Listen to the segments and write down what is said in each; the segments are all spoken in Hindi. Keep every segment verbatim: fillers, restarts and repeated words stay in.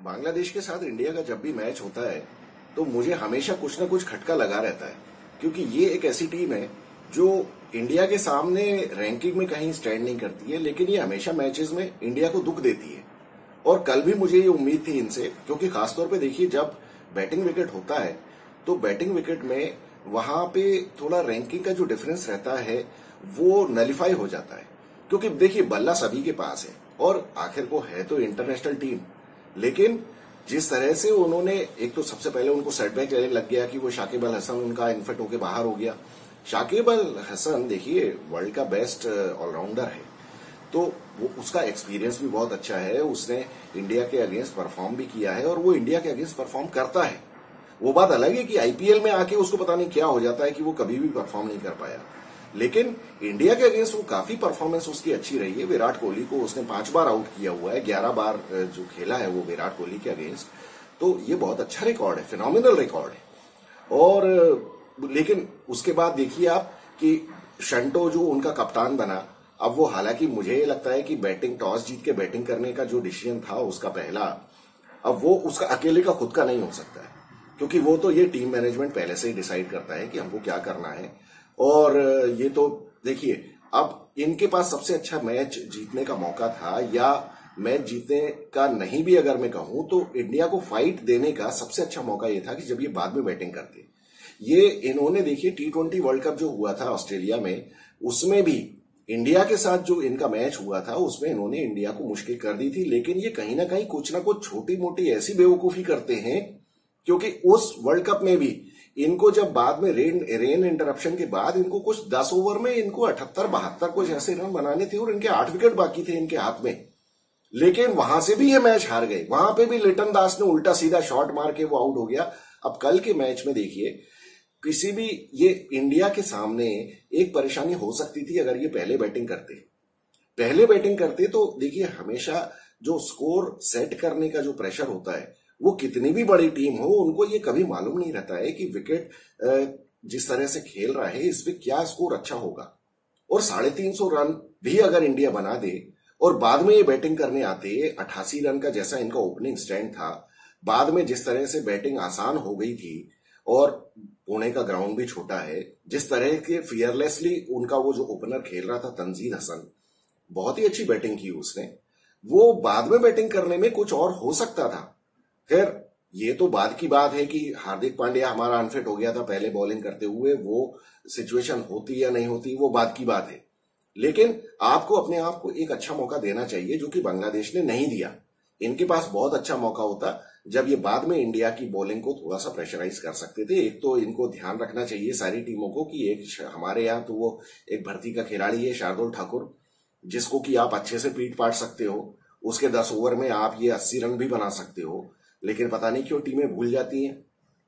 बांग्लादेश के साथ इंडिया का जब भी मैच होता है तो मुझे हमेशा कुछ ना कुछ खटका लगा रहता है, क्योंकि ये एक ऐसी टीम है जो इंडिया के सामने रैंकिंग में कहीं स्टैंड नहीं करती है, लेकिन ये हमेशा मैचेस में इंडिया को दुख देती है। और कल भी मुझे ये उम्मीद थी इनसे, क्योंकि खासतौर पे देखिए जब बैटिंग विकेट होता है तो बैटिंग विकेट में वहां पे थोड़ा रैंकिंग का जो डिफरेंस रहता है वो नलिफाई हो जाता है, क्योंकि देखिए बल्ला सभी के पास है और आखिर को है तो इंटरनेशनल टीम। लेकिन जिस तरह से उन्होंने, एक तो सबसे पहले उनको सेटबैक लग गया कि वो शाकिब अल हसन उनका इन्फेक्ट होकर बाहर हो गया। शाकिब अल हसन देखिए वर्ल्ड का बेस्ट ऑलराउंडर है, तो वो उसका एक्सपीरियंस भी बहुत अच्छा है, उसने इंडिया के अगेंस्ट परफॉर्म भी किया है और वो इंडिया के अगेंस्ट परफॉर्म करता है। वो बात अलग है कि आईपीएल में आके उसको पता नहीं क्या हो जाता है कि वो कभी भी परफॉर्म नहीं कर पाया, लेकिन इंडिया के अगेंस्ट वो काफी परफॉर्मेंस उसकी अच्छी रही है। विराट कोहली को उसने पांच बार आउट किया हुआ है, ग्यारह बार जो खेला है वो विराट कोहली के अगेंस्ट, तो ये बहुत अच्छा रिकॉर्ड है, फिनोमिनल रिकॉर्ड है। और लेकिन उसके बाद देखिए आप कि शंटो जो उनका कप्तान बना, अब वो, हालांकि मुझे लगता है कि बैटिंग टॉस जीत के बैटिंग करने का जो डिसीजन था उसका पहला, अब वो उसका अकेले का खुद का नहीं हो सकता है, क्योंकि वो तो ये टीम मैनेजमेंट पहले से ही डिसाइड करता है कि हमको क्या करना है। और ये तो देखिए अब इनके पास सबसे अच्छा मैच जीतने का मौका था, या मैच जीतने का नहीं भी अगर मैं कहूं तो इंडिया को फाइट देने का सबसे अच्छा मौका ये था कि जब ये बाद में बैटिंग करते। ये इन्होंने देखिए टी ट्वेंटी वर्ल्ड कप जो हुआ था ऑस्ट्रेलिया में, उसमें भी इंडिया के साथ जो इनका मैच हुआ था उसमें इन्होंने इंडिया को मुश्किल कर दी थी, लेकिन ये कहीं ना कहीं कुछ ना कुछ छोटी मोटी ऐसी बेवकूफी करते हैं, क्योंकि उस वर्ल्ड कप में भी इनको जब बाद में रेन रेन इंटरप्शन के बाद इनको कुछ दस ओवर में इनको अठहत्तर बहत्तर कुछ ऐसे रन बनाने थे और इनके आठ विकेट बाकी थे इनके हाथ में, लेकिन वहां से भी ये मैच हार गए। वहां पे भी लिटन दास ने उल्टा सीधा शॉट मार के वो आउट हो गया। अब कल के मैच में देखिए किसी भी, ये इंडिया के सामने एक परेशानी हो सकती थी अगर ये पहले बैटिंग करते पहले बैटिंग करते तो देखिए हमेशा जो स्कोर सेट करने का जो प्रेशर होता है, वो कितनी भी बड़ी टीम हो उनको ये कभी मालूम नहीं रहता है कि विकेट जिस तरह से खेल रहा है इस पे क्या स्कोर अच्छा होगा। और साढ़े तीन सौ रन भी अगर इंडिया बना दे और बाद में ये बैटिंग करने आते अट्ठासी रन का जैसा इनका ओपनिंग स्टैंड था, बाद में जिस तरह से बैटिंग आसान हो गई थी और पुणे का ग्राउंड भी छोटा है, जिस तरह के फियरलेसली उनका वो जो ओपनर खेल रहा था तंजीद हसन, बहुत ही अच्छी बैटिंग की उसने, वो बाद में बैटिंग करने में कुछ और हो सकता था। खैर ये तो बाद की बात है कि हार्दिक पांड्या हमारा अनफिट हो गया था पहले बॉलिंग करते हुए, वो सिचुएशन होती या नहीं होती वो बाद की बात है, लेकिन आपको अपने आप को एक अच्छा मौका देना चाहिए जो कि बांग्लादेश ने नहीं दिया। इनके पास बहुत अच्छा मौका होता जब ये बाद में इंडिया की बॉलिंग को थोड़ा सा प्रेशराइज कर सकते थे। एक तो इनको ध्यान रखना चाहिए सारी टीमों को कि एक हमारे यहाँ तो वो एक भर्ती का खिलाड़ी है शार्दुल ठाकुर, जिसको कि आप अच्छे से पीट पाट सकते हो, उसके दस ओवर में आप ये अस्सी रन भी बना सकते हो, लेकिन पता नहीं क्यों टीमें भूल जाती हैं।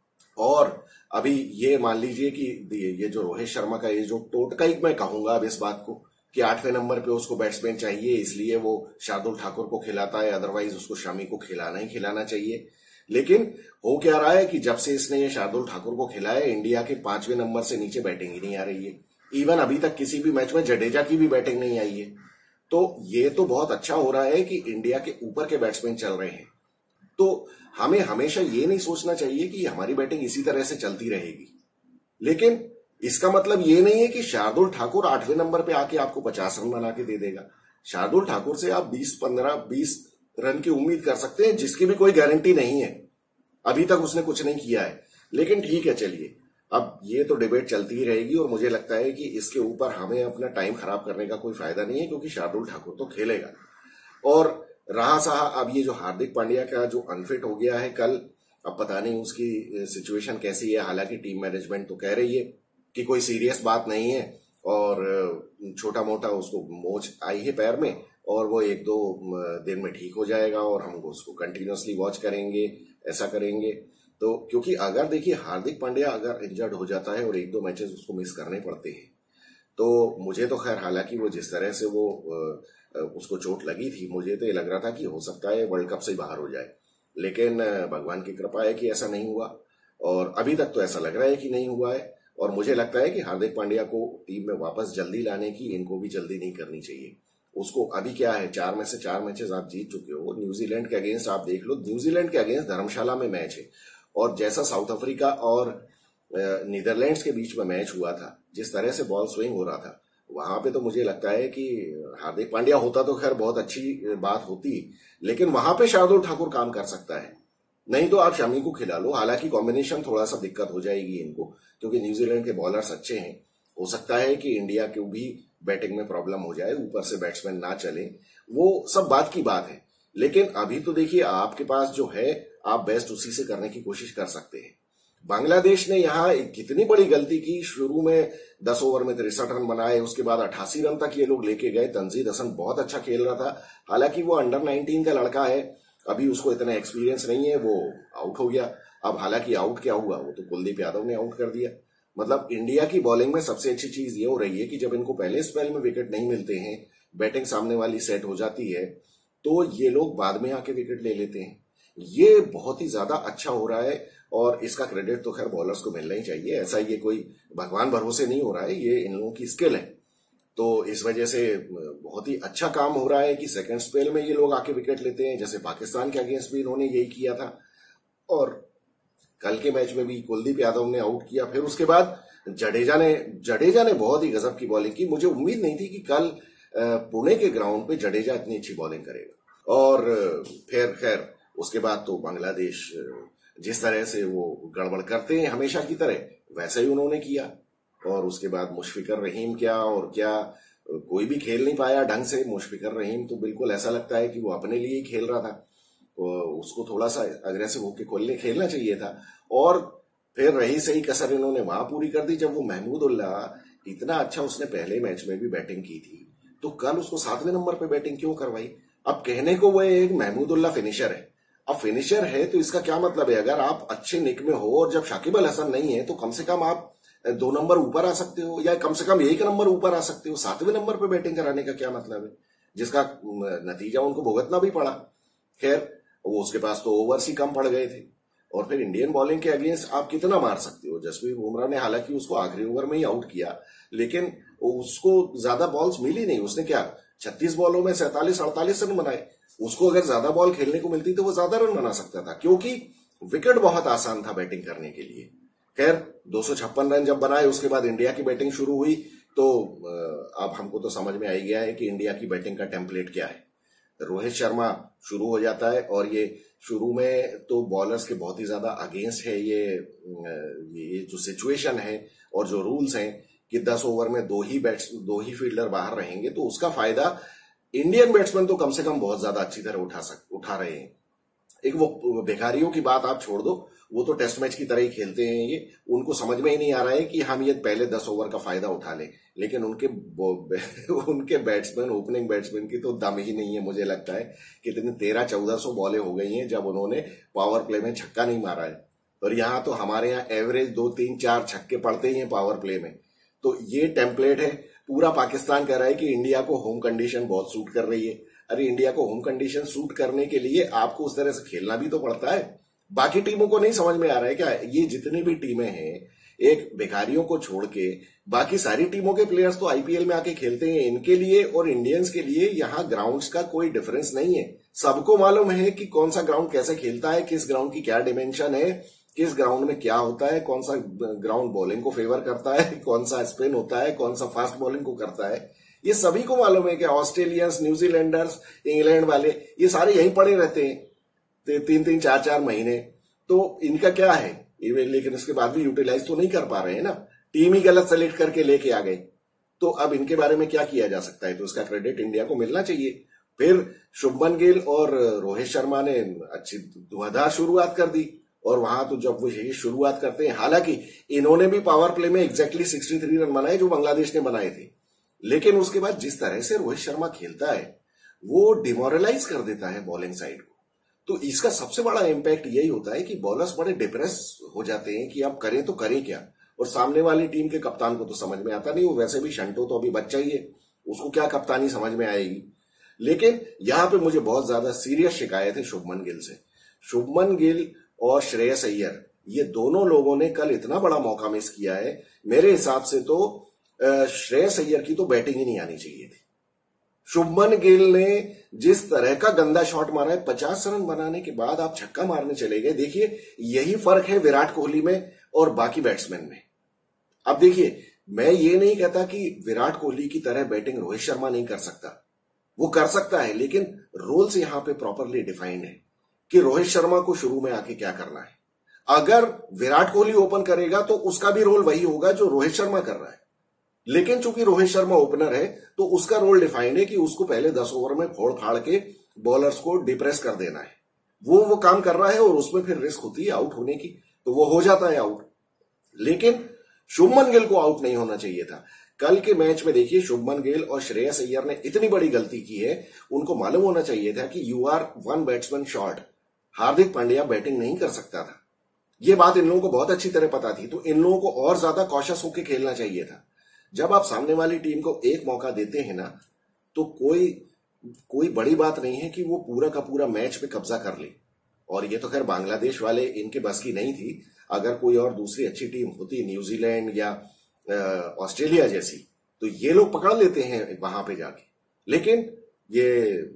और अभी ये मान लीजिए कि ये जो रोहित शर्मा का ये जो टोटका ही मैं कहूंगा अब इस बात को कि आठवें नंबर पे उसको बैट्समैन चाहिए इसलिए वो शार्दुल ठाकुर को खिलाता है, अदरवाइज उसको शमी को खिलाना ही खिलाना चाहिए। लेकिन हो क्या रहा है कि जब से इसने ये शार्दुल ठाकुर को खिलाया, इंडिया के पांचवें नंबर से नीचे बैटिंग ही नहीं आ रही है। इवन अभी तक किसी भी मैच में जडेजा की भी बैटिंग नहीं आई है। तो ये तो बहुत अच्छा हो रहा है कि इंडिया के ऊपर के बैट्समैन चल रहे हैं, तो हमें हमेशा ये नहीं सोचना चाहिए कि हमारी बैटिंग इसी तरह से चलती रहेगी। लेकिन इसका मतलब ये नहीं है कि शार्दुल ठाकुर आठवें नंबर पे आके आपको पचास रन बना के दे देगा। शार्दुल ठाकुर से आप बीस पंद्रह बीस रन की उम्मीद कर सकते हैं, जिसकी भी कोई गारंटी नहीं है। अभी तक उसने कुछ नहीं किया है, लेकिन ठीक है चलिए, अब ये तो डिबेट चलती ही रहेगी और मुझे लगता है कि इसके ऊपर हमें अपना टाइम खराब करने का कोई फायदा नहीं है, क्योंकि शार्दुल ठाकुर तो खेलेगा। और रहा सहा अब ये जो हार्दिक पांड्या का जो अनफिट हो गया है कल, अब पता नहीं उसकी सिचुएशन कैसी है। हालांकि टीम मैनेजमेंट तो कह रही है कि कोई सीरियस बात नहीं है और छोटा मोटा उसको मोच आई है पैर में और वो एक दो दिन में ठीक हो जाएगा और हम उसको कंटिन्यूअसली वॉच करेंगे, ऐसा करेंगे। तो क्योंकि अगर देखिए हार्दिक पांड्या अगर इंजर्ड हो जाता है और एक दो मैचेस उसको मिस करने पड़ते हैं, तो मुझे तो खैर, हालांकि वो जिस तरह से वो उसको चोट लगी थी, मुझे तो ये लग रहा था कि हो सकता है वर्ल्ड कप से ही बाहर हो जाए, लेकिन भगवान की कृपा है कि ऐसा नहीं हुआ और अभी तक तो ऐसा लग रहा है कि नहीं हुआ है। और मुझे लगता है कि हार्दिक पांड्या को टीम में वापस जल्दी लाने की इनको भी जल्दी नहीं करनी चाहिए। उसको अभी क्या है, चार में से चार मैचेस आप जीत चुके हो। न्यूजीलैंड के अगेंस्ट आप देख लो, न्यूजीलैंड के अगेंस्ट धर्मशाला में मैच है, और जैसा साउथ अफ्रीका और नीदरलैंड्स के बीच में मैच हुआ था, जिस तरह से बॉल स्विंग हो रहा था, वहां पे तो मुझे लगता है कि हार्दिक पांड्या होता तो खैर बहुत अच्छी बात होती, लेकिन वहां पे शार्दुल ठाकुर काम कर सकता है। नहीं तो आप शमी को खिला लो। हालांकि कॉम्बिनेशन थोड़ा सा दिक्कत हो जाएगी इनको, क्योंकि न्यूजीलैंड के बॉलर्स अच्छे हैं। हो सकता है कि इंडिया को भी बैटिंग में प्रॉब्लम हो जाए, ऊपर से बैट्समैन ना चले, वो सब बात की बात है। लेकिन अभी तो देखिए आपके पास जो है, आप बेस्ट उसी से करने की कोशिश कर सकते हैं। बांग्लादेश ने यहाँ कितनी बड़ी गलती की, शुरू में दस ओवर में तिरसठ रन बनाए, उसके बाद अट्ठासी रन तक ये लोग लेके गए। तंजीद हसन बहुत अच्छा खेल रहा था, हालांकि वो अंडर नाइनटीन का लड़का है, अभी उसको इतना एक्सपीरियंस नहीं है, वो आउट हो गया। अब हालांकि आउट क्या हुआ, वो तो कुलदीप यादव ने आउट कर दिया। मतलब इंडिया की बॉलिंग में सबसे अच्छी चीज ये हो रही है कि जब इनको पहले स्पेल में विकेट नहीं मिलते हैं, बैटिंग सामने वाली सेट हो जाती है, तो ये लोग बाद में आके विकेट ले लेते हैं। ये बहुत ही ज्यादा अच्छा हो रहा है, और इसका क्रेडिट तो खैर बॉलर्स को मिलना ही चाहिए। ऐसा ये कोई भगवान भरोसे नहीं हो रहा है, ये इन लोगों की स्किल है। तो इस वजह से बहुत ही अच्छा काम हो रहा है कि सेकंड स्पेल में ये लोग आके विकेट लेते हैं। जैसे पाकिस्तान के अगेंस्ट भी इन्होंने यही किया था, और कल के मैच में भी कुलदीप यादव ने आउट किया। फिर उसके बाद जडेजा ने जडेजा ने बहुत ही गजब की बॉलिंग की। मुझे उम्मीद नहीं थी कि कल पुणे के ग्राउंड पे जडेजा इतनी अच्छी बॉलिंग करेगा। और फिर खैर उसके बाद तो बांग्लादेश जिस तरह से वो गड़बड़ करते हैं हमेशा की तरह, वैसा ही उन्होंने किया। और उसके बाद मुशफिकर रहीम क्या और क्या, कोई भी खेल नहीं पाया ढंग से। मुशफिकर रहीम तो बिल्कुल ऐसा लगता है कि वो अपने लिए ही खेल रहा था, उसको थोड़ा सा अग्रेसिव होकर खोलने खेलना चाहिए था। और फिर रही सही कसर इन्होंने वहां पूरी कर दी, जब वो महमूदुल्लाह इतना अच्छा, उसने पहले मैच में भी बैटिंग की थी, तो कल उसको सातवें नंबर पे बैटिंग क्यों करवाई। अब कहने को वो एक महमूदुल्लाह फिनिशर है, अब फिनिशर है तो इसका क्या मतलब है, अगर आप अच्छे निक में हो और जब शाकिब अल हसन नहीं है तो कम से कम आप दो नंबर ऊपर आ सकते हो, या कम से कम एक नंबर ऊपर आ सकते हो। सातवें नंबर पे बैटिंग कराने का क्या मतलब है, जिसका नतीजा उनको भुगतना भी पड़ा। खैर वो उसके पास तो ओवर्स ही कम पड़ गए थे। और फिर इंडियन बॉलिंग के अगेंस्ट आप कितना मार सकते हो। जसप्रीत बुमराह ने हालांकि उसको आखिरी ओवर में ही आउट किया, लेकिन उसको ज्यादा बॉल्स मिली नहीं। उसने क्या छत्तीस बॉलों में सैंतालीस अड़तालीस रन बनाए। उसको अगर ज्यादा बॉल खेलने को मिलती तो वो ज्यादा रन बना सकता था, क्योंकि विकेट बहुत आसान था बैटिंग करने के लिए। खैर दो सौ छप्पन रन जब बनाए, उसके बाद इंडिया की बैटिंग शुरू हुई, तो अब हमको तो समझ में आ ही गया है कि इंडिया की बैटिंग का टेम्पलेट क्या है। रोहित शर्मा शुरू हो जाता है, और ये शुरू में तो बॉलर्स के बहुत ही ज्यादा अगेंस्ट है ये ये जो सिचुएशन है और जो रूल्स हैं कि दस ओवर में दो ही बैट्स दो ही फील्डर बाहर रहेंगे, तो उसका फायदा इंडियन बैट्समैन तो कम से कम बहुत ज्यादा अच्छी तरह उठा सक उठा रहे हैं। एक वो भिखारियों की बात आप छोड़ दो, वो तो टेस्ट मैच की तरह ही खेलते हैं। ये उनको समझ में ही नहीं आ रहा है कि हम ये पहले दस ओवर का फायदा उठा लें, लेकिन उनके उनके बैट्समैन ओपनिंग बैट्समैन की तो दम ही नहीं है। मुझे लगता है कितनी तेरह चौदह सौ बॉलें हो गई हैं जब उन्होंने पावर प्ले में छक्का नहीं मारा है, और यहाँ तो हमारे यहाँ एवरेज दो तीन चार छक्के पड़ते ही हैं पावर प्ले में। तो ये टेम्पलेट है। पूरा पाकिस्तान कह रहा है कि इंडिया को होम कंडीशन बहुत सूट कर रही है। अरे इंडिया को होम कंडीशन सूट करने के लिए आपको उस तरह से खेलना भी तो पड़ता है। बाकी टीमों को नहीं समझ में आ रहा है क्या, ये जितनी भी टीमें हैं, एक भिखारियों को छोड़ के बाकी सारी टीमों के प्लेयर्स तो आईपीएल में आके खेलते हैं। इनके लिए और इंडियंस के लिए यहाँ ग्राउंड्स का कोई डिफरेंस नहीं है। सबको मालूम है कि कौन सा ग्राउंड कैसे खेलता है, किस ग्राउंड की क्या डिमेंशन है, किस ग्राउंड में क्या होता है, कौन सा ग्राउंड बॉलिंग को फेवर करता है, कौन सा स्पिन होता है, कौन सा फास्ट बॉलिंग को करता है। ये सभी को मालूम है कि ऑस्ट्रेलियंस, न्यूजीलैंडर्स, इंग्लैंड वाले ये सारे यहीं पड़े रहते हैं तीन तीन चार चार महीने। तो इनका क्या है, लेकिन उसके बाद भी यूटिलाइज तो नहीं कर पा रहे हैं ना, टीम ही गलत सेलेक्ट करके लेके आ गए। तो अब इनके बारे में क्या किया जा सकता है, तो इसका क्रेडिट इंडिया को मिलना चाहिए। फिर शुभमन गिल और रोहित शर्मा ने अच्छी धुआंधार शुरुआत कर दी, और वहां तो जब वो यही शुरुआत करते हैं, हालांकि इन्होंने भी पावर प्ले में एग्जैक्टली तिरसठ रन बनाए जो बांग्लादेश ने बनाए थे, लेकिन उसके बाद जिस तरह से रोहित शर्मा खेलता है वो डिमोरलाइज कर देता है बॉलिंग साइड को। तो इसका सबसे बड़ा इंपैक्ट यही होता है कि बॉलर्स बड़े डिप्रेस हो जाते हैं कि अब करें तो करें क्या। और सामने वाली टीम के कप्तान को तो समझ में आता नहीं, वो वैसे भी शंटो तो अभी बच्चा ही है, उसको क्या कप्तानी समझ में आएगी। लेकिन यहां पे मुझे बहुत ज्यादा सीरियस शिकायत है शुभमन गिल से। शुभमन गिल और श्रेयस अय्यर, ये दोनों लोगों ने कल इतना बड़ा मौका मिस किया है। मेरे हिसाब से तो श्रेयस अय्यर की तो बैटिंग ही नहीं आनी चाहिए थी। शुभमन गिल ने जिस तरह का गंदा शॉट मारा है, पचास रन बनाने के बाद आप छक्का मारने चले गए। देखिए यही फर्क है विराट कोहली में और बाकी बैट्समैन में। अब देखिए मैं ये नहीं कहता कि विराट कोहली की तरह बैटिंग रोहित शर्मा नहीं कर सकता, वो कर सकता है, लेकिन रोल्स यहां पे प्रॉपरली डिफाइंड है कि रोहित शर्मा को शुरू में आके क्या करना है। अगर विराट कोहली ओपन करेगा तो उसका भी रोल वही होगा जो रोहित शर्मा कर रहा है, लेकिन चूंकि रोहित शर्मा ओपनर है तो उसका रोल डिफाइंड है कि उसको पहले दस ओवर में फोड़ फाड़ के बॉलर्स को डिप्रेस कर देना है। वो वो काम कर रहा है और उसमें फिर रिस्क होती है आउट होने की, तो वो हो जाता है आउट। लेकिन शुभमन गिल को आउट नहीं होना चाहिए था। कल के मैच में देखिए शुभमन गिल और श्रेयस अय्यर ने इतनी बड़ी गलती की है, उनको मालूम होना चाहिए था कि you are one batsman short, Hardik Pandya batting नहीं कर सकता था। ये बात इन लोगों को बहुत अच्छी तरह पता थी, तो इन लोगों को और ज्यादा कॉशियस होकर खेलना चाहिए था। जब आप सामने वाली टीम को एक मौका देते हैं ना, तो कोई कोई बड़ी बात नहीं है कि वो पूरा का पूरा मैच पे कब्जा कर ले। और ये तो खैर बांग्लादेश वाले इनके बस की नहीं थी। अगर कोई और दूसरी अच्छी टीम होती, न्यूजीलैंड या ऑस्ट्रेलिया जैसी, तो ये लोग पकड़ लेते हैं वहां पे जाके। लेकिन ये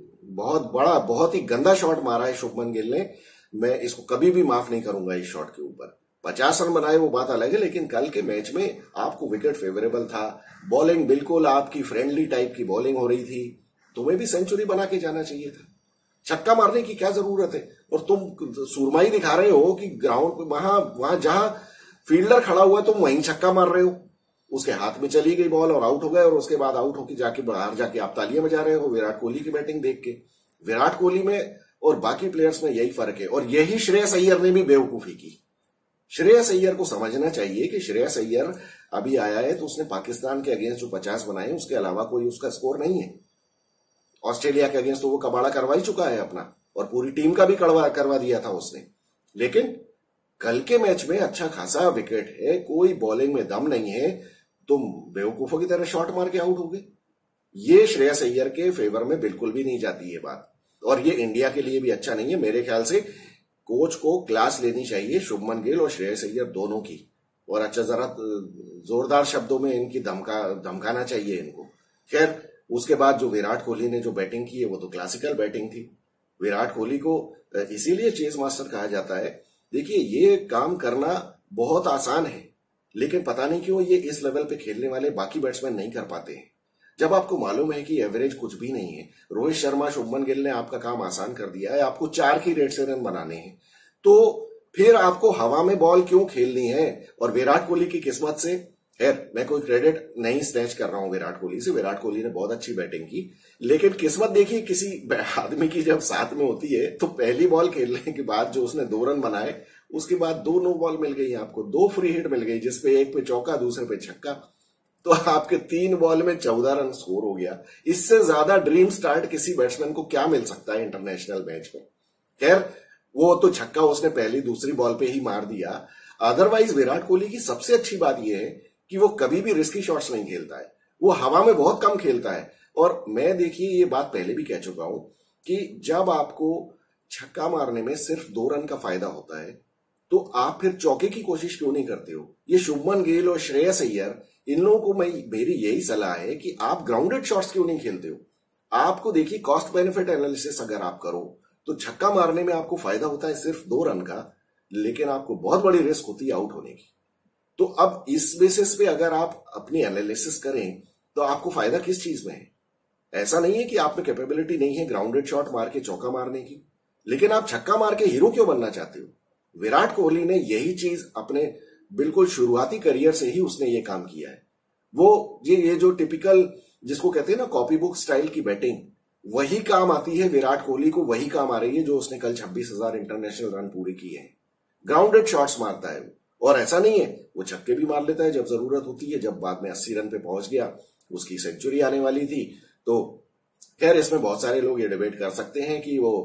बहुत बड़ा, बहुत ही गंदा शॉट मारा है शुभमन गिल ने। मैं इसको कभी भी माफ नहीं करूंगा इस शॉट के ऊपर। पचास रन बनाए वो बात अलग है, लेकिन कल के मैच में आपको विकेट फेवरेबल था, बॉलिंग बिल्कुल आपकी फ्रेंडली टाइप की बॉलिंग हो रही थी, तुम्हें भी सेंचुरी बना के जाना चाहिए था। छक्का मारने की क्या जरूरत है? और तुम सुरमाई दिखा रहे हो कि ग्राउंड वहां वहां जहां फील्डर खड़ा हुआ तुम वहीं छक्का मार रहे हो। उसके हाथ में चली गई बॉल और आउट हो गए, और उसके बाद आउट होकर जाके बाहर जाके आप तालियां बजा रहे हो विराट कोहली की बैटिंग देख के। विराट कोहली में और बाकी प्लेयर्स में यही फर्क है, और यही श्रेयस अय्यर ने भी बेवकूफी की। श्रेयस अय्यर को समझना चाहिए कि श्रेयस अय्यर अभी आया है तो उसने पाकिस्तान के अगेंस्ट जो पचास बनाए उसके अलावा कोई उसका स्कोर नहीं है। ऑस्ट्रेलिया के अगेंस्ट तो वो कबाड़ा करवा ही चुका है अपना, और पूरी टीम का भी करवा करवा दिया था उसने। लेकिन कल के मैच में अच्छा खासा विकेट है, कोई बॉलिंग में दम नहीं है, तुम बेवकूफों की तरह शॉट मार के आउट हो गए। ये श्रेयस अय्यर के फेवर में बिल्कुल भी नहीं जाती है बात, और ये इंडिया के लिए भी अच्छा नहीं है। मेरे ख्याल से कोच को क्लास लेनी चाहिए शुभमन गिल और श्रेयस अय्यर दोनों की, और अच्छा जरा जोरदार शब्दों में इनकी धमका धमकाना चाहिए इनको। खैर उसके बाद जो विराट कोहली ने जो बैटिंग की है वो तो क्लासिकल बैटिंग थी। विराट कोहली को इसीलिए चेस मास्टर कहा जाता है। देखिए ये काम करना बहुत आसान है, लेकिन पता नहीं क्यों ये इस लेवल पे खेलने वाले बाकी बैट्समैन नहीं कर पाते हैं। जब आपको मालूम है कि एवरेज कुछ भी नहीं है, रोहित शर्मा शुभमन गिल ने आपका काम आसान कर दिया है, आपको चार की रेट से रन बनाने हैं, तो फिर आपको हवा में बॉल क्यों खेलनी है? और विराट कोहली की किस्मत से, खैर मैं कोई क्रेडिट नहीं स्नैच कर रहा हूं विराट कोहली से, विराट कोहली ने बहुत अच्छी बैटिंग की, लेकिन किस्मत देखिए किसी आदमी की जब साथ में होती है तो पहली बॉल खेलने के बाद जो उसने दो रन बनाए, उसके बाद दो नो बॉल मिल गई आपको, दो फ्री हिट मिल गई, जिसपे एक पे चौका दूसरे पे छक्का, तो आपके तीन बॉल में चौदह रन स्कोर हो गया। इससे ज्यादा ड्रीम स्टार्ट किसी बैट्समैन को क्या मिल सकता है इंटरनेशनल मैच में? खैर वो तो छक्का उसने पहली दूसरी बॉल पे ही मार दिया। अदरवाइज विराट कोहली की सबसे अच्छी बात यह है कि वो कभी भी रिस्की शॉट्स नहीं खेलता है, वो हवा में बहुत कम खेलता है। और मैं देखिए ये बात पहले भी कह चुका हूं कि जब आपको छक्का मारने में सिर्फ दो रन का फायदा होता है तो आप फिर चौके की कोशिश क्यों नहीं करते हो? ये शुभमन गिल और श्रेयस अय्यर, इन लोगों को मैं मेरी यही सलाह है कि आप ग्राउंडेड शॉट्स क्यों नहीं खेलते हो? आपको देखिए कॉस्ट बेनिफिट एनालिसिस अगर आप करो तो छक्का मारने में आपको फायदा होता है सिर्फ दो रन का, लेकिन आपको बहुत बड़ी रिस्क होती है आउट होने की। तो अब इस बेसिस पे अगर आप अपनी एनालिसिस करें तो आपको फायदा किस चीज में है? ऐसा नहीं है कि आप में कैपेबिलिटी नहीं है ग्राउंडेड शॉट मार के चौका मारने की, लेकिन आप छक्का मार के हीरो क्यों बनना चाहते हो? विराट कोहली ने यही चीज अपने बिल्कुल शुरुआती करियर से ही उसने ये काम किया है। वो ये ये जो टिपिकल जिसको कहते हैं ना कॉपी बुक स्टाइल की बैटिंग, वही काम आती है विराट कोहली को, वही काम आ रही है जो उसने कल छब्बीस हजार इंटरनेशनल रन पूरे किए हैं। ग्राउंडेड शॉट्स मारता है वो, और ऐसा नहीं है वो छक्के भी मार लेता है जब जरूरत होती है। जब बाद में अस्सी रन पे पहुंच गया, उसकी सेंचुरी आने वाली थी, तो खैर इसमें बहुत सारे लोग ये डिबेट कर सकते हैं कि वो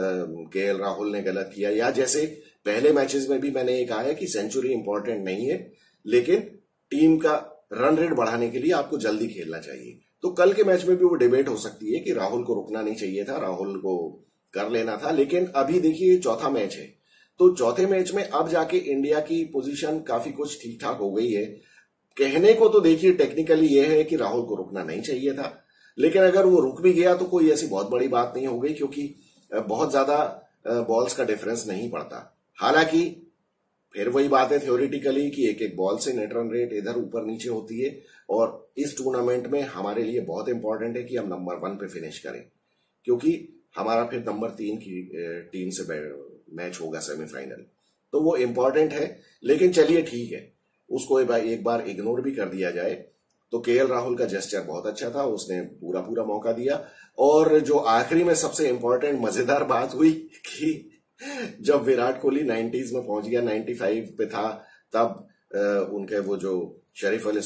के एल राहुल ने गलत किया, या जैसे पहले मैचेस में भी मैंने ये कहा है कि सेंचुरी इंपॉर्टेंट नहीं है, लेकिन टीम का रन रेट बढ़ाने के लिए आपको जल्दी खेलना चाहिए। तो कल के मैच में भी वो डिबेट हो सकती है कि राहुल को रुकना नहीं चाहिए था, राहुल को कर लेना था। लेकिन अभी देखिए चौथा मैच है, तो चौथे मैच में अब जाके इंडिया की पोजीशन काफी कुछ ठीक ठाक हो गई है। कहने को तो देखिए टेक्निकली ये है कि राहुल को रुकना नहीं चाहिए था, लेकिन अगर वो रुक भी गया तो कोई ऐसी बहुत बड़ी बात नहीं हो गई, क्योंकि बहुत ज्यादा बॉल्स का डिफरेंस नहीं पड़ता। हालांकि फिर वही बात है थ्योरेटिकली कि एक एक बॉल से नेट रन रेट इधर ऊपर नीचे होती है, और इस टूर्नामेंट में हमारे लिए बहुत इंपॉर्टेंट है कि हम नंबर वन पे फिनिश करें, क्योंकि हमारा फिर नंबर तीन की टीम से मैच होगा सेमीफाइनल, तो वो इंपॉर्टेंट है। लेकिन चलिए ठीक है, उसको एक बार इग्नोर भी कर दिया जाए तो केएल राहुल का जेस्चर बहुत अच्छा था, उसने पूरा पूरा मौका दिया। और जो आखिरी में सबसे इंपॉर्टेंट मजेदार बात हुई कि जब विराट कोहली नाइन्टीज में पहुंच गया, पचानवे पे था, तब उनके वो जो शरीफ अल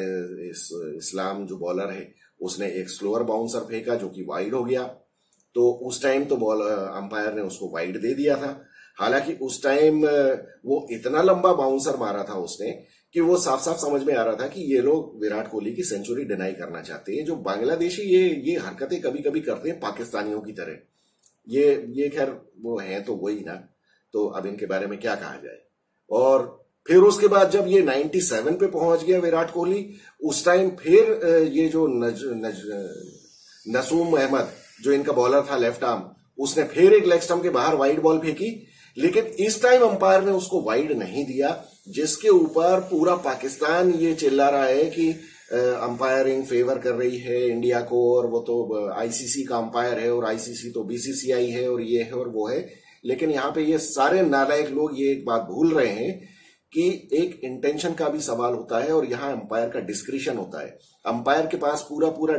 इस्लाम जो बॉलर है उसने एक स्लोअर बाउंसर फेंका जो कि वाइड हो गया। तो उस टाइम तो बॉल अंपायर ने उसको वाइड दे दिया था। हालांकि उस टाइम वो इतना लंबा बाउंसर मारा था उसने कि वो साफ साफ समझ में आ रहा था कि ये लोग विराट कोहली की सेंचुरी डिनाई करना चाहते हैं। जो बांग्लादेशी ये ये हरकतें कभी कभी करते हैं पाकिस्तानियों की तरह, ये ये खैर वो हैं तो वही ना, तो अब इनके बारे में क्या कहा जाए। और फिर उसके बाद जब ये सत्तानवे पे पहुंच गया विराट कोहली, उस टाइम फिर ये जो नज, नज, नसूम अहमद जो इनका बॉलर था लेफ्ट आर्म, उसने फिर एक लेग स्टंप के बाहर वाइड बॉल फेंकी, लेकिन इस टाइम अंपायर ने उसको वाइड नहीं दिया, जिसके ऊपर पूरा पाकिस्तान ये चिल्ला रहा है कि अंपायरिंग फेवर कर रही है इंडिया को, और वो तो आईसीसी का अंपायर है और आईसीसी तो बीसीसीआई है और ये है और वो है। लेकिन यहाँ पे ये सारे नालायक लोग ये एक बात भूल रहे हैं कि एक इंटेंशन का भी सवाल होता है और यहाँ अंपायर का डिस्क्रिशन होता है। अंपायर के पास पूरा पूरा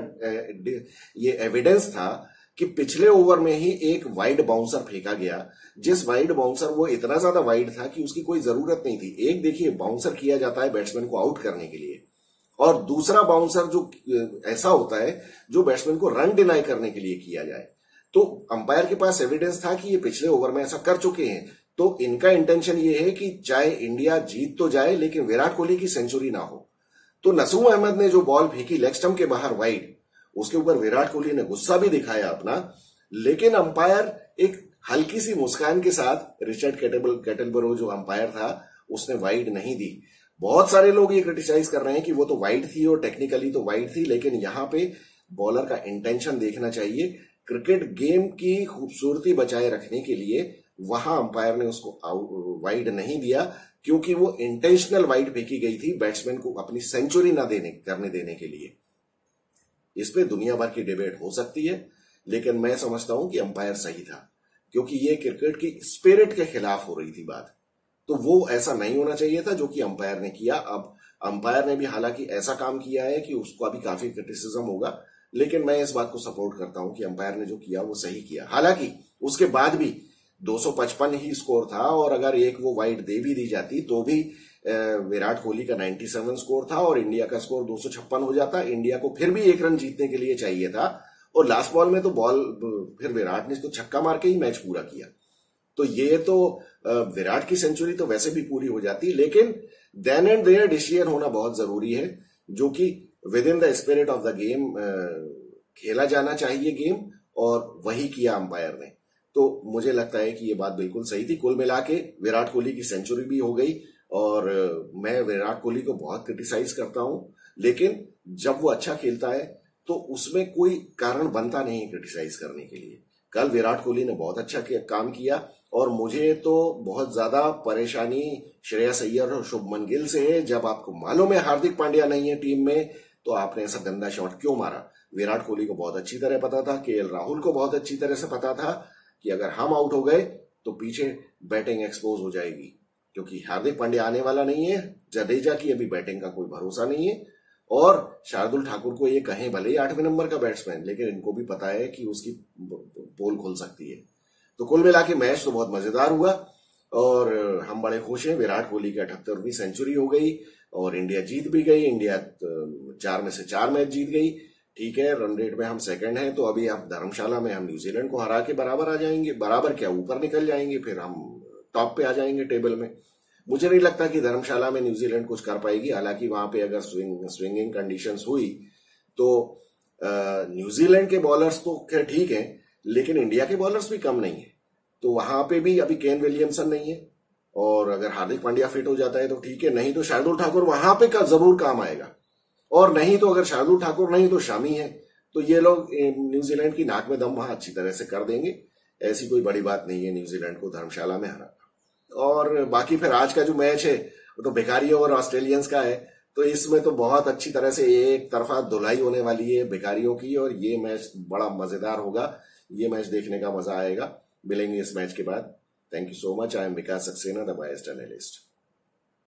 ये एविडेंस था कि पिछले ओवर में ही एक वाइड बाउंसर फेंका गया, जिस वाइड बाउंसर वो इतना ज्यादा वाइड था कि उसकी कोई जरूरत नहीं थी। एक देखिए बाउंसर किया जाता है बैट्समैन को आउट करने के लिए, और दूसरा बाउंसर जो ऐसा होता है जो बैट्समैन को रन डिनाई करने के लिए किया जाए। तो अंपायर के पास एविडेंस था कि ये पिछले ओवर में ऐसा कर चुके हैं, तो इनका इंटेंशन ये है कि चाहे इंडिया जीत तो जाए लेकिन विराट कोहली की सेंचुरी ना हो। तो नसूम अहमद ने जो बॉल फेंकी लेग स्टंप के बाहर वाइड, उसके ऊपर विराट कोहली ने गुस्सा भी दिखाया अपना, लेकिन अंपायर एक हल्की सी मुस्कान के साथ, रिचर्ड कैटल कैटलबरो जो अंपायर था उसने वाइड नहीं दी। बहुत सारे लोग ये क्रिटिसाइज कर रहे हैं कि वो तो वाइड थी और टेक्निकली तो वाइड थी, लेकिन यहाँ पे बॉलर का इंटेंशन देखना चाहिए। क्रिकेट गेम की खूबसूरती बचाए रखने के लिए वहां अंपायर ने उसको वाइड नहीं दिया, क्योंकि वो इंटेंशनल वाइड फेंकी गई थी बैट्समैन को अपनी सेंचुरी ना देने करने देने के लिए। इस पे दुनिया भर की डिबेट हो सकती है, लेकिन मैं समझता हूं कि अंपायर सही था, क्योंकि ये क्रिकेट की स्पिरिट के खिलाफ हो रही थी बात। तो वो ऐसा नहीं होना चाहिए था जो कि अंपायर ने किया। अब अंपायर ने भी हालांकि ऐसा काम किया है कि उसको अभी काफी क्रिटिसिज्म होगा, लेकिन मैं इस बात को सपोर्ट करता हूं कि अंपायर ने जो किया वो सही किया। हालांकि उसके बाद भी दो सौ पचपन ही स्कोर था, और अगर एक वो वाइड दे भी दी जाती तो भी विराट कोहली का सत्तानवे स्कोर था और इंडिया का स्कोर दो सौ छप्पन हो जाता। इंडिया को फिर भी एक रन जीतने के लिए चाहिए था, और लास्ट बॉल में तो बॉल फिर विराट ने तो छक्का मार के ही मैच पूरा किया। तो ये तो विराट की सेंचुरी तो वैसे भी पूरी हो जाती, लेकिन देन एंड देयर डिसीजन होना बहुत जरूरी है, जो कि within the spirit of the game खेला जाना चाहिए गेम, और वही किया अंपायर ने। तो मुझे लगता है कि ये बात बिल्कुल सही थी। कुल मिला के विराट कोहली की सेंचुरी भी हो गई, और मैं विराट कोहली को बहुत क्रिटिसाइज करता हूं, लेकिन जब वो अच्छा खेलता है तो उसमें कोई कारण बनता नहीं है क्रिटिसाइज करने के लिए। कल विराट कोहली ने बहुत अच्छा काम किया, और मुझे तो बहुत ज्यादा परेशानी श्रेयस अय्यर और शुभमन गिल से है। जब आपको मालूम है हार्दिक पांड्या नहीं है टीम में, तो आपने ऐसा गंदा शॉट क्यों मारा? विराट कोहली को बहुत अच्छी तरह पता था, केएल राहुल को बहुत अच्छी तरह से पता था कि अगर हम आउट हो गए तो पीछे बैटिंग एक्सपोज हो जाएगी, क्योंकि हार्दिक पांड्या आने वाला नहीं है, जडेजा की अभी बैटिंग का कोई भरोसा नहीं है, और शार्दुल ठाकुर को ये कहें भले ही आठवें नंबर का बैट्समैन, लेकिन इनको भी पता है कि उसकी पोल खुल सकती है। तो कुल मिला के मैच तो बहुत मजेदार हुआ, और हम बड़े खुश हैं। विराट कोहली की अठहत्तरवीं सेंचुरी हो गई और इंडिया जीत भी गई। इंडिया चार में से चार मैच जीत गई। ठीक है, रन रेट में हम सेकंड हैं, तो अभी आप धर्मशाला में हम न्यूजीलैंड को हरा के बराबर आ जाएंगे, बराबर क्या ऊपर निकल जाएंगे, फिर हम टॉप पे आ जाएंगे टेबल में। मुझे नहीं लगता कि धर्मशाला में न्यूजीलैंड कुछ कर पाएगी। हालांकि वहां पे अगर स्विंग स्विंगिंग कंडीशंस हुई तो न्यूजीलैंड के बॉलर्स तो खैर ठीक है, लेकिन इंडिया के बॉलर्स भी कम नहीं है। तो वहां पे भी अभी केन विलियमसन नहीं है, और अगर हार्दिक पांड्या फिट हो जाता है तो ठीक है, नहीं तो शार्दुल ठाकुर वहां पे का जरूर काम आएगा, और नहीं तो अगर शार्दुल ठाकुर नहीं तो शामी है। तो ये लोग न्यूजीलैंड की नाक में दम वहां अच्छी तरह से कर देंगे। ऐसी कोई बड़ी बात नहीं है न्यूजीलैंड को धर्मशाला में हराना। और बाकी फिर आज का जो मैच है वो तो भिखारियों और ऑस्ट्रेलियंस का है, तो इसमें तो बहुत अच्छी तरह से एक तरफा धुलाई होने वाली है भिखारियों की, और ये मैच बड़ा मजेदार होगा। ये मैच देखने का मजा आएगा। मिलेंगे इस मैच के बाद। Thank you so much. I am Vikas Saxena, the biased analyst.